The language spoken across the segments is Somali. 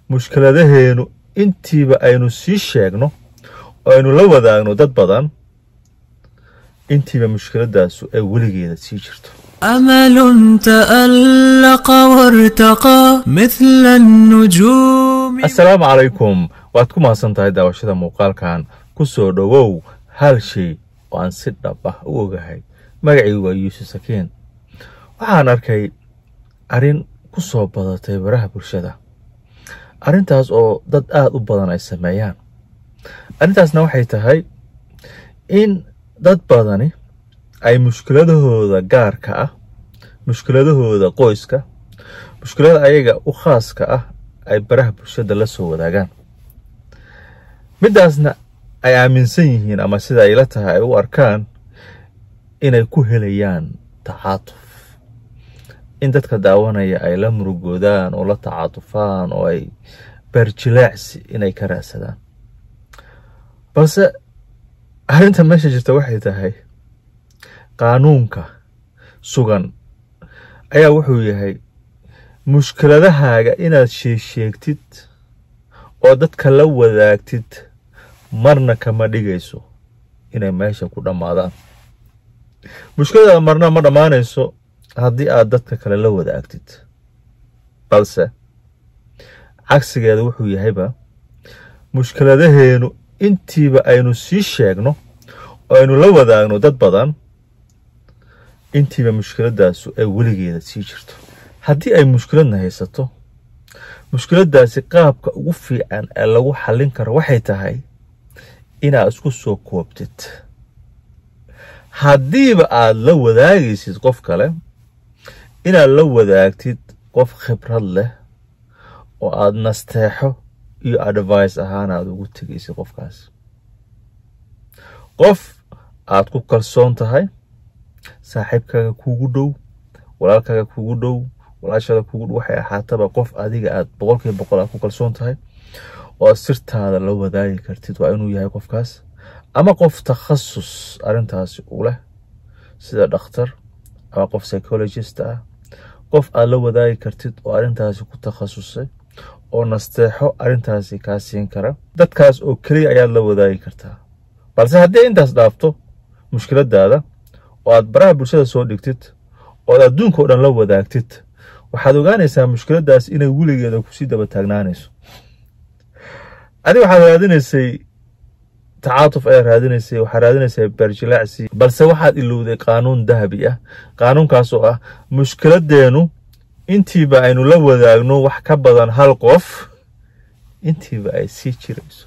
mushkiladaheenu intiiba aynu sii sheegno oo aynu la wadaagno dad badan intiiba mushkiladaasu ay weligeeda sii jirto. أمل تألق وارتقى مثل النجوم. السلام عليكم. وأتكم mahadsantahay daawashada muuqaalkan ku soo dhawow hal shay oo aan si dhab ah u ogahay. magacaygu waa Yuusuf Sakiin. waxaan arkay arin ku soo badatay baraha bulshada. arintaas oo dad aad u badan ay sameeyaan. arintaasna waxay tahay in dad badani ay mushkiladahooda gaarka ah, mushkiladahooda qoyska, mushkilada ayaga u khaaska ah ay baraha bulshada la soo wadaagaan. midaasna ay aaminsan yihiin ama sida ay la tahay ay u arkaan inay ku helayaan tacaatuf. in dadka daawanaya ay la murugoodaan oo la tacaatufaan oo ay barjilaacsi inay ka raadsadaan. balse arinta meesha jirta waxay tahay qaanuunka sugan ayaa wuxuu yahay mushkiladahaaga inaad sheegtid oo dadka la wadaagtid marna kama dhigayso inay meesha ku dhamaadaan. mushkilada marna ma dhamaanayso haddii aad dadka kale la wadaagtid. balse cagsigeeda wuxuu yahayba mushkiladaheenu intiiba aynu sii sheegno oo aynu la wadaagno dad badan intiiba mushkiladaasu ay weligeeda sii jirto. haddii ay mushkiladna haysato, mushkiladaasi qaabka ugu fiican ee lagu xallin karo waxay tahay inaad isku soo koobtid. haddiiba aad la wadaagaysid qof kale, inaad la wadaagtid qof khibrad leh oo aad nasteexo iyo advice ahaan aad ugu tegaysid qofkaas. qof aad ku kalsoon tahay, saaxiibkaaga kuugu dhow, walaalkaaga kuugu dhow, walaashada kuugu dhow, waxay ahaataba qof adiga aad 100% aad ku kalsoon tahay oo sirtaada la wadaagi kartid waa inuu yahay qofkaas. ama qof takhasus arintaasi u leh sida dhakhtar ama qof psychologist ah, qof aad la wadaagi kartid oo arintaasi ku takhasusay oo nasteexo arintaasi ka siin kara. dadkaas oo kaliya ayaad la wadaagi kartaa. balse haddii intaas dhaafto mushkiladaada oo aad baraha bulshada soo dhigtid oo aad adduunka oo dhan la wadaagtid, waxaad ogaanaysaa mushkiladaas inay weligeeda ku sii daba taagnaanayso. adiga waxaad raadinaysay tacaatuf ayaa raadinaysay, waxaad raadinaysay barjilaacsi, balse waxaad ilowday qaanuun dahabi ah. qaanuunkaas oo ah mushkiladeenu intiiba aynu la wadaagno wax ka badan hal qof intiiba ay sii jirayso.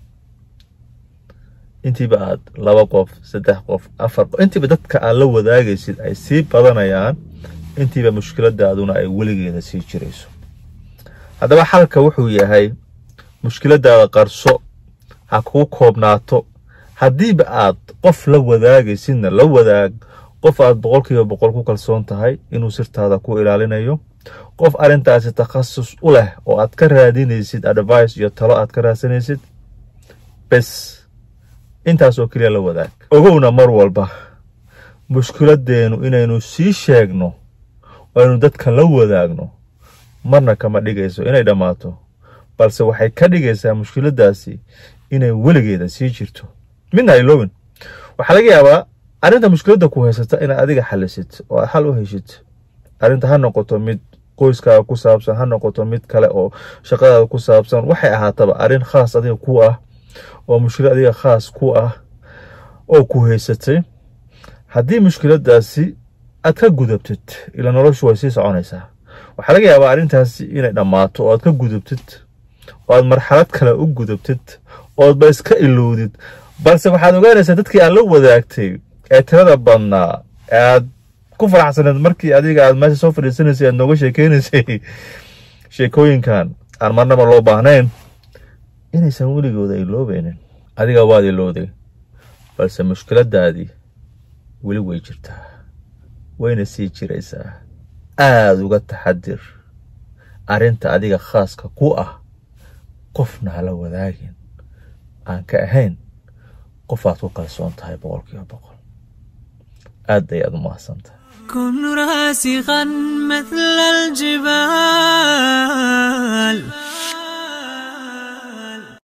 intiiba aad 2 qof, 3 qof, 4 qof, intiiba dadka aad la wadaagaysid ay sii badanayaan, intiiba mushkiladaaduna ay weligeeda sii jirayso. haddaba xalka wuxuu yahay mushkiladaada qarso, ha ku koobnaato. haddiiba aad qof la wadaagaysidna la wadaag qof aad 100% ku kalsoon tahay inuu sirtaada ku ilaalinayo, qof arintaasi takhasus u leh oo aad ka raadinaysid advice iyo talo aad ka raadsanaysid. bes intaas oo kaliya la wadaag. ogowna mar walba mushkiladeenu inaynu sii sheegno oo aynu dadka la wadaagno marna kama dhigayso inay dhamaato, balse waxay ka dhigaysaa mushkiladaasi inay weligeeda sii jirto. midna ilowin waxaa laga yaabaa arinta mushkilada ku haysata inaad adiga xalisid oo aad xal u heshid. arinta ha noqoto mid qoyskaaga ku saabsan, ha noqoto mid kale oo shaqadaada ku saabsan, waxay ahaataba arin khaas adiga ku ah oo mushkilad adiga khaas ku ah oo ku haysatay. haddii mushkiladaasi aad ka gudubtid, ila noloshu way sii soconaysaa, waxaa laga yaabaa arintaasi inay dhamaato oo aad ka gudubtid oo aad marxalad kale u gudubtid oo aad ba iska ilowdid. balse waxaad ogaanaysaa dadkii aad la wadaagtay ee tirada badnaa ee aad ku faraxsaneed markii adiga aad meesha soo fadhiisanaysay aad nooga sheekeynaysay sheekooyinkan aan marnaba loo baahnayn, inaysan weligooda iloobaynin. adiga waad ilowday, balse mushkiladaadii weli way jirtaa, wayna sii jiraysaa. aad uga taxadir arinta adiga khaaska ku ah, qofna hala wadaagin aan ka ahayn qof aad ku kalsoon tahay 100%. aad ayaad u mahadsantahay. كن راسخا مثل الجبال.